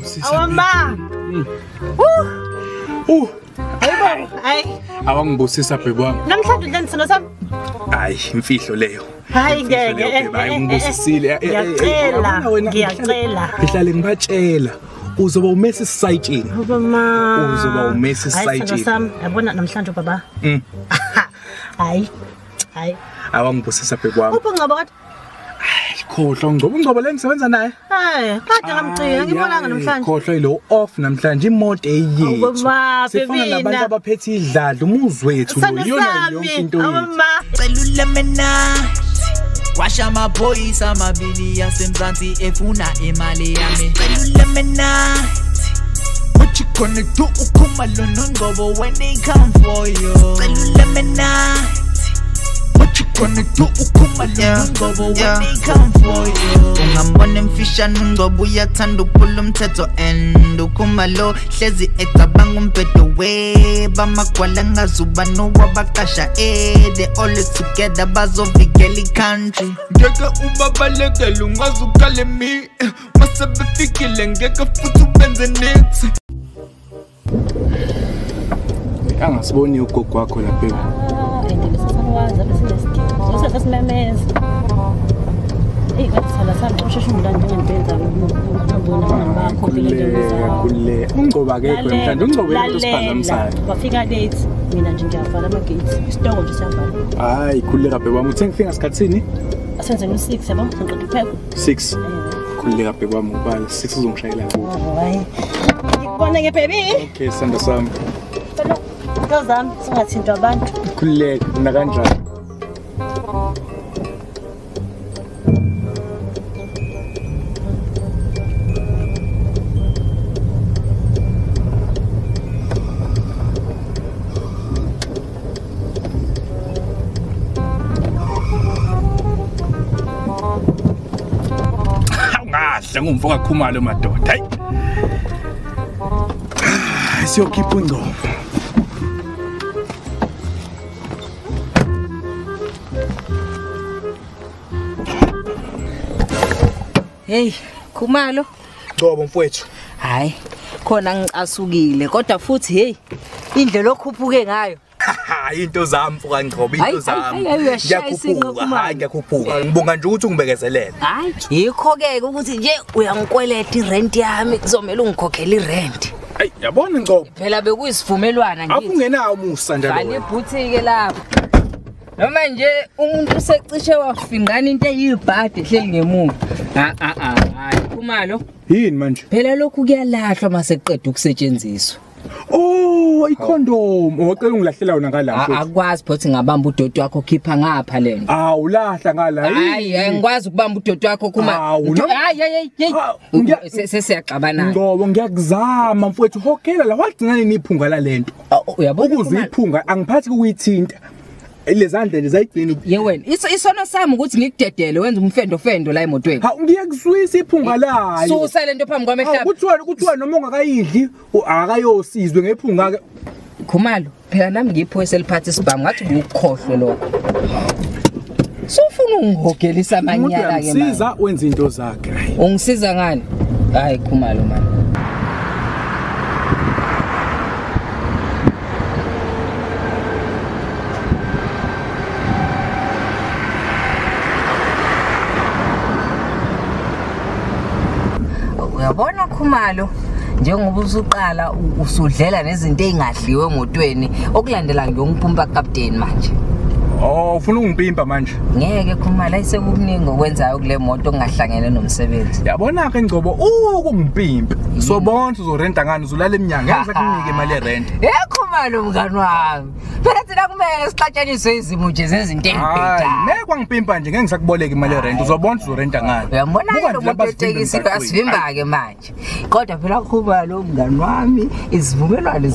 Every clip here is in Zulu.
awangibusisa. Awama. Hayibo, hayi. Awangibusisa bhebe wami. Namhlanje udleni sino sami? Hayi, imfihlo leyo. Hayi ngeke. Hayi ngibusisile. Ngiyacela. Ngihlale ngibatshela. Uzoba uMessi site. Mama. Uzoba uMessi site. Hayi sami, yabona namhlanje baba. Hayi. Awangibusisa bhebe wami. Upho ngaba kade? Khohlwa ngcobo le ngisebenza naye. Hayi, kade ngamcika ngibonanga namhlanje. Khohlwa ilo off namhlanje imoto eyethu. Sifana nabantu abaphethe idladla umuzi wethu lo yona yonke into yethu. Celula mina. Washa amaphoyisa amabili yasemzansi efuna imali yami. Celula mina. What you gonna do ukhumalo nongqobo when they come for you? Celula mina. What you gonna do ukhumalo nongqobo when they come for you? Ungambona emfisha nongqobo uyathanda ukuphula umthetho and ukhumalo hlezi ecabanga umphetho we bamagwala ngazuba nowabaqasha they always together bazovikela country. Ngeke ubabalekele ungazukale mi masebefikile ngeke futhi ubenze next. Angasiboni ugogo wakho lapha. Endele sasanwaza besinesigizo. Sosesimemeza. Katsala sami usheshe umlando ngentenza ngibona bakho kule. Ungcoba akekho namhlanje ungcobe into siphazamisayo. Wafika late mina nje ngiyavala ama gates. Isitoko nje siyavala. Hayi khuleka bhebe wami uthe ngifika ngasikhatsini? Asenze ngo6 yabo ngiqeda iphepha. 6. Khuleka bhebe wami ubala 6 uzongishayela kubo. Hayi. Ngikubona ke baby. Okay sanda sami. Ngazami singathintwa abantu. Khuleka na kanjani? Ngumfoka Khumalo madoda. Hayi. Siyokhipha ingqondo. Hey, Khumalo. Ngoba mfowethu. Hayi, khona ngicasukile kodwa futhi hey, indlela okhuphuke ngayo. Into zami mfoka Ngcobo, into zami. Ngiyakhuphuka, hayi ngiyakhuphuka. Ngibonga nje ukuthi ungibekezelele. Hayi, yikho ke ukuthi nje uyangikweleta irent yami kuzomela ungikhokhela irent. Hayi, yabona Ngcobo. Phela bekuyisivumelwana ngithi. Akungenayo umusa njalo. Bale boutique lapha. Noma nje umuntu usecishe wafingana into eyibhade ehleli ngemuva. Hayi Khumalo. Yini manje? Phela lokhu kuyalahlwa mase qedwe ukusetshenziswa. Oh, ikondom. Owacela ungilahlela wona ngalapha. Akwazi phothi ngabamba udoti wakho khipha ngapha lento. Ulahla ngala. Hayi, ngikwazi ukubamba udoti wakho Khumalo. Hayi. Sesiyaxabana. Ngoba ngiyakuzama mfowethu hokela la wagcina nini iphunga la lento. Uyabona ukuzwa iphunga angiphathi ukuyithinta. Lezandla lezayigcina. Ye wena isono sami ukuthi ngikudedele wenza umfendo la emotweni. Ngiyakuzwisa iphunga layo. Susa lento phambi kwami ehlaba. Kuthiwa noma ungakayidli akayosizwe ngephunga ke. Khumalo, phela nami ngipho eseliphatha isibhamu ngathi ukukhohlwe lokho. Sufuna ungihogelisa amanyala ke manje. Ngisiza wenza into zakhe. Ungisiza ngani? Hayi Khumalo man. Uyabona Khumalo njengoba usuqala usudlela nezinto ezingadliwe emotweni okulandela ngiyongipumpa captain manje. Ufuna ungiphimpa manje? Ngeke Khumalo ayisekukuningi okwenzayo kule moto ongahlangene nomsebenzi. Yabona ke Ngcobo ukungiphimpa. Sobona uzorenta ngani uzulala eminyanga ngeke sakunike imali yerent. Khumalo mngani wami. Phela thina kumele sixatshaniswe izimo nje zezinto ezibhedayo. Hayi, kwangiphimpa nje ngeke ngisakuboleka imali yerent uzobona uzorenta ngani. Uyabona lo muntu otekisi asivimba ke manje. Kodwa phela Khumalo mngani wami isivumelwano.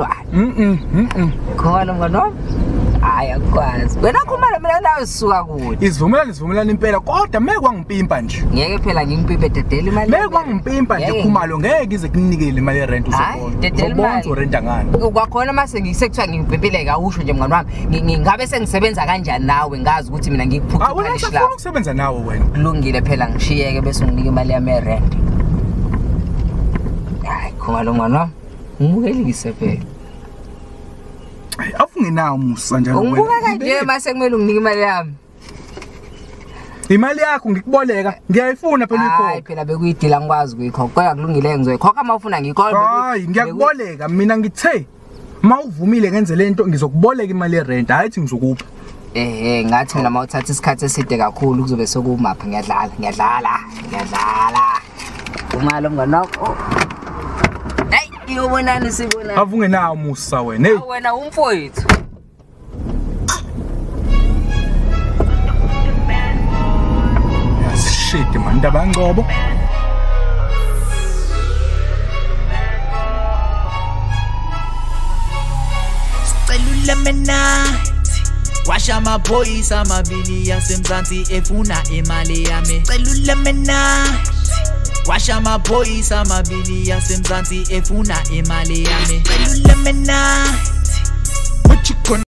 Khumalo mngani wami. Hayi akwazi. Wena Khumalo mina nawe sisuka kude. Isivumelwano impela kodwa meke kwangiphimpa nje. Ngeke phela ngingipimpe dedele imali. Meke kwangiphimpa nje Khumalo ngeke ize kunikele imali yerent uzobona uzorenta ngani. Kwakhona mase ngisekuthiwa ngimpimpileka usho nje mngani wami ngingabe sengisebenza kanjani nawe ngazi ukuthi mina ngikuphuca phanish la. Awuna ukusebenza nawe wena. Kulungile phela ngishiyeke bese unginika imali yami yerent. Hayi khona lo mwana wami. Ngibukelise phela. Afungenawo musa njalo wena. Ungibuka kanje mase kumele unginike imali yami. Imali yakho ngikuboleka ngiyayifuna phela ikho. Hayi phela bekuyidila ngikwazi ukuyikhokha kulungile ngizoyikhokha mawufuna ngiyikhokhe. Hayi ngiyakuboleka mina ngithe mawuvumile ngenze lento ngizokuboleka imali yerent hayi thi ngizokupha. Ngathi mina mawuthatha isikhathi eside kakhulu kuzobe sokumapha ngiyadlala. Umalo mngani wakho. Hey iyobonani sibona. Avungenawo musa wena. Hey wena umfowethu. Shit man ndaba ngcobo. Sicela mina washa amaphoyisa amabili yasemzansi efuna imali yami. Sicela mina washa amaphoyisa amabili yasemzansi efuna imali yami. Sicela mina